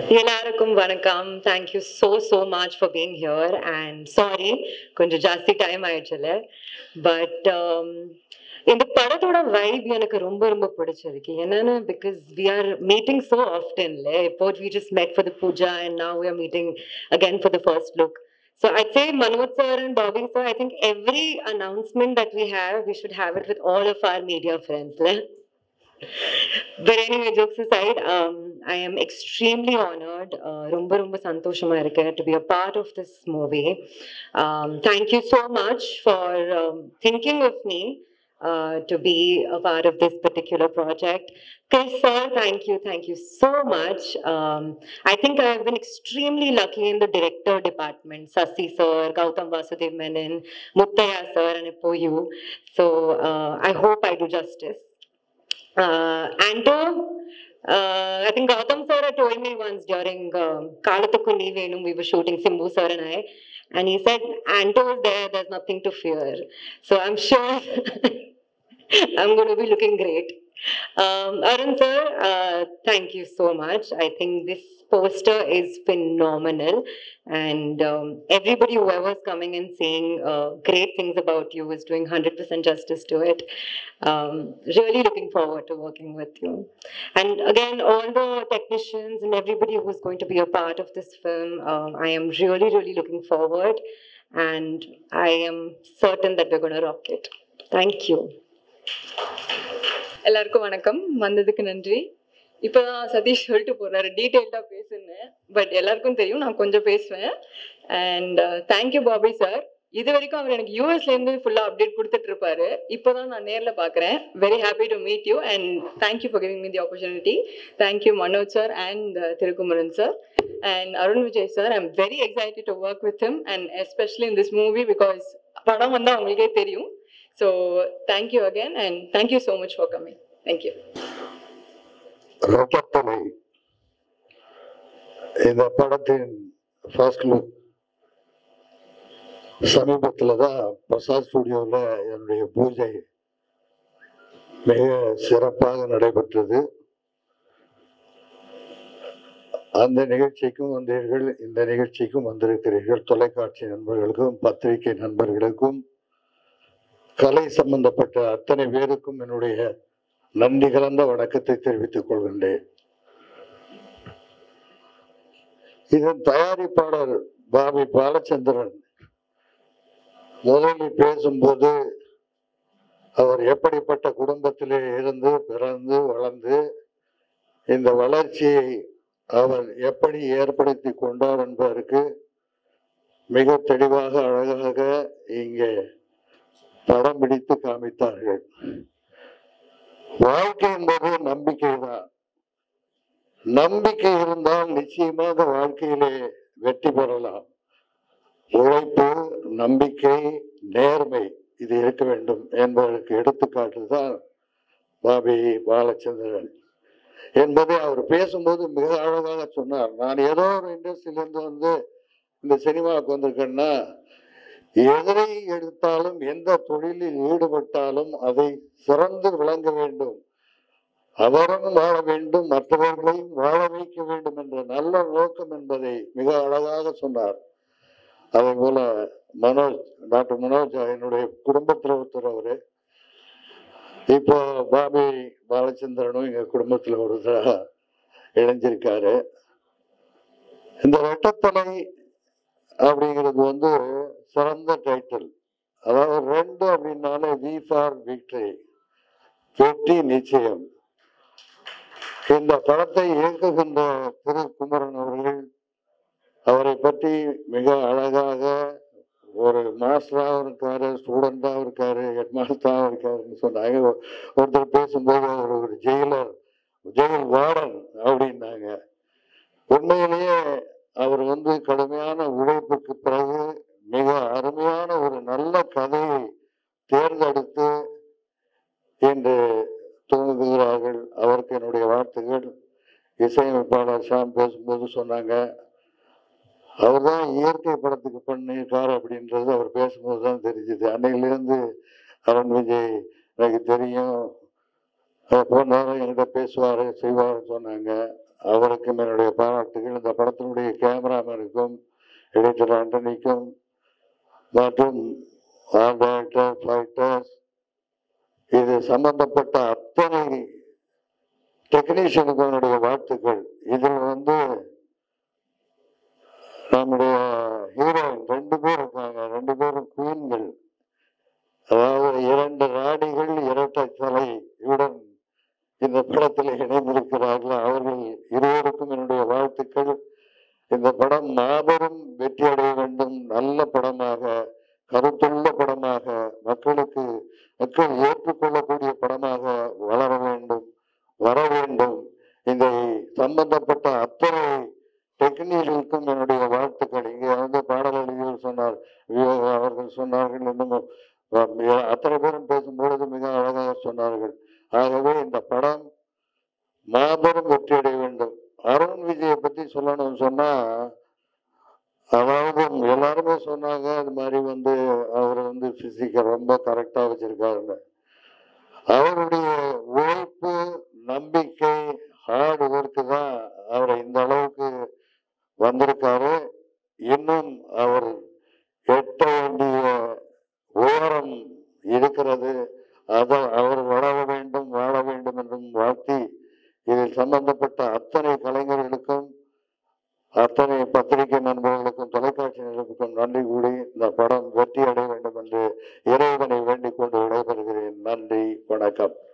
எல்லாருக்கும் வணக்கம். Thank you so much for being here and sorry கொஞ்சம் ஜாஸ்தி டைம் ஆயிடுச்சுல. பட் இந்த படத்தோட வைப் எனக்கு ரொம்ப ரொம்ப பிடிச்சிருக்கு. என்னன்னா because we are meeting so often. Both we just met for the puja and now we are meeting again for the first look. So I'd say Manoj sir and Bobby sir, I think every announcement that we have, we should have it with all of our media friends. But anyway, jokes aside, I am extremely honored, rumba rumba santoshama irukku to be a part of this movie. Thank you so much for thinking of me to be a part of this particular project. Chris sir, thank you so much. I think I have been extremely lucky in the director department. Sasi sir, Gautam Vasudev Menon, Muttaya sir, and Ippo you. So I hope I do justice. Anto, I think Gautam sir told me once during Kalathukku Venum, we were shooting, Simbu sir and I, and he said, Anto is there, there's nothing to fear. So I'm sure I'm going to be looking great. Arun sir, thank you so much. I think this poster is phenomenal, and everybody, whoever's coming and saying great things about you, is doing 100% justice to it. Really looking forward to working with you. And again, all the technicians and everybody who's going to be a part of this film, I am really looking forward, and I am certain that we're going to rock it. Thank you. எல்லாருக்கும் வணக்கம். வந்ததுக்கு நன்றி. இப்போதான் சதீஷ் சொல்லிட்டு போறாரு டீட்டெயில்டாக பேசுன்னு. But எல்லாருக்கும் தெரியும் நான் கொஞ்சம் பேசுவேன். And thank you Bobby sir. இது வரைக்கும் அவர் எனக்கு யூஎஸ்லேருந்து ஃபுல்லாக அப்டேட் கொடுத்துட்டு இருப்பாரு. இப்போ தான் நான் நேரில் பார்க்குறேன். Very happy to meet you and thank you for giving me the opportunity. Thank you Manoj sir and Thirukumaran sir and Arun Vijay sir. I am very excited to work with him and especially in this movie because படம் வந்தால் அவங்களுக்கே தெரியும். So thank you again and thank you so much for coming. Thank you. ரத்தத்தலை இந்த படத்தின் first look சமீபத்தில் தான் பிரசாத் ஸ்டுடியோவில் என்னுடைய பூஜை மிக சிறப்பாக நடைபெற்றது. அந்த நிகழ்ச்சிக்கும் வந்தீர்கள், இந்த நிகழ்ச்சிக்கும் வந்திருக்கிறீர்கள். தொலைக்காட்சி நண்பர்களுக்கும் பத்திரிகை நண்பர்களுக்கும் கலை சம்பந்தப்பட்ட அத்தனை பேருக்கும் என்னுடைய நன்றி கலந்த வணக்கத்தை தெரிவித்துக் கொள்கின்றேன். இதன் தயாரிப்பாளர் பாபி பாலச்சந்திரன் முதலில் பேசும்போது அவர் எப்படிப்பட்ட குடும்பத்திலே இருந்து பிறந்து வளர்ந்து இந்த வளர்ச்சியை அவர் எப்படி ஏற்படுத்தி கொண்டார் என்பதற்கு மிக தெளிவாக அழகாக இங்கே படம் பிடித்து காமித்தார்கள். வாழ்க்கை என்பது நம்பிக்கை தான். நம்பிக்கை இருந்தால் நிச்சயமாக வாழ்க்கையிலே வெற்றி பெறலாம். உழைப்பு, நம்பிக்கை, நேர்மை இது இருக்க வேண்டும் என்பதற்கு எடுத்துக்காட்டு தான் பாபி பாலச்சந்திரன் என்பதை அவர் பேசும்போது மிக அழகாக சொன்னார். நான் ஏதோ ஒரு இண்டஸ்ட்ரியிலிருந்து வந்து இந்த சினிமாவுக்கு வந்திருக்கேன்னா, எதனை எடுத்தாலும் எந்த தொழிலில் ஈடுபட்டாலும் அதை சிறந்து விளங்க வேண்டும், அவரும் வாழ வேண்டும், மற்றவர்களையும் வாழ வைக்க வேண்டும் என்ற நல்ல நோக்கம் என்பதை மிக அழகாக சொன்னார். அதே போல மனோஜ், டாக்டர் மனோஜ் என்னுடைய குடும்பத்தில் ஒருத்தர். அவரு இப்போ பாபி பாலச்சந்திரனும் எங்க குடும்பத்தில் ஒருத்தராக இணைஞ்சிருக்காரு. இந்த ரெட்டத்தலை அப்படிங்கிறது வந்து சிறந்த டைட்டில். அதாவது ரெண்டு அப்படின்னாலே வி ஃபார் விக்டரி, வெற்றி நிச்சயம். இந்த படத்தை இயக்குகின்ற திரு குமரன் அவர்கள் அவரை பற்றி மிக அழகாக ஒரு மாஸ்டராகவும் இருக்காரு, ஸ்டூடெண்டாகவும் இருக்காரு, ஹெட் மாஸ்டராகவும் இருக்காருன்னு சொன்னாங்க. ஒருத்தர் பேசும்போது அவர் ஒரு ஜெயில் வார்டன் அப்படின்னாங்க. உண்மையிலேயே அவர் வந்து கடுமையான உழைப்புக்கு பிறகு மிக அருமையான ஒரு நல்ல கதையை தேர்ந்தெடுத்து இன்று தூங்குகிறார்கள். அவருக்கு என்னுடைய வாழ்த்துக்கள். இசையமைப்பாளர் ஷாம் பேசும்போது சொன்னாங்க, அவர் தான் இயற்கை படத்துக்கு பண்ணியிருக்காரு அப்படின்றது அவர் பேசும்போது தான் தெரிஞ்சுது. அன்னையிலேருந்து அருண் விஜய் எனக்கு தெரியும், போன நேரம் என்கிட்ட பேசுவார் செய்வார்னு சொன்னாங்க. அவருக்கும் என்னுடைய பாராட்டுகள். இந்த படத்தினுடைய கேமராமேனுக்கும் எடிட்டர் ஆண்டனிக்கும் மற்றும் ஆல் டைரக்டர் ஃபைட்டர்ஸ் இது சம்பந்தப்பட்ட அத்தனை டெக்னீஷியனுக்கும் என்னுடைய வாழ்த்துக்கள். இதில் நம்முடைய ஹீரோயின் 2 பேர் இருக்காங்க, 2 பேரும் குயின்கள், அதாவது 2 ராணிகள் இரட்டை தலை இவுடன் இந்த படத்தில் இணைந்திருக்கிறார்கள். அவர்கள் இருவருக்கும் என்னுடைய வாழ்த்துக்கள். இந்த படம் மாபெரும் வெற்றி அடைய வேண்டும், நல்ல படமாக, கருத்துள்ள படமாக, மக்கள் ஏற்றுக்கொள்ளக்கூடிய படமாக வர வேண்டும். இந்த சம்பந்தப்பட்ட அத்தனை டெக்னீஷியனுக்கும் என்னுடைய வாழ்த்துக்கள். இங்கே பாடல் எழுதியவர் சொன்னார், அவர்கள் சொன்னார்கள், இன்னும் அத்தனை பேரும் பேசும்பொழுது மிக அழகாக சொன்னார்கள். ஆகவே இந்த படம் மாபெரும் வெற்றி அடைய வேண்டும். அருண் விஜயை பத்தி சொல்லணும்னு சொன்னா, அதாவது எல்லாருமே சொன்னாங்க அது மாதிரி அவர் பிசிக்க ரொம்ப கரெக்டா வச்சிருக்காருன்னு. அவருடைய உழைப்பு, நம்பிக்கை, ஹார்ட் ஒர்க்கு தான் அவரை இந்த அளவுக்கு வந்திருக்காரு. இன்னும் அவர் எட்ட வேண்டிய உயரம் இருக்கிறது. அவர் வாழ வேண்டும் என்றும் வாழ்த்தி, இதில் சம்பந்தப்பட்ட அத்தனை கலைஞர்களுக்கும், அத்தனை பத்திரிகை நண்பர்களுக்கும், தொலைக்காட்சி நிறுவனத்துக்கும் நன்றி கூறி இந்த படம் வெற்றி அடைய வேண்டும் என்று இறைவனை வேண்டிக் கொண்டு விடைபெறுகிறேன். நன்றி, வணக்கம்.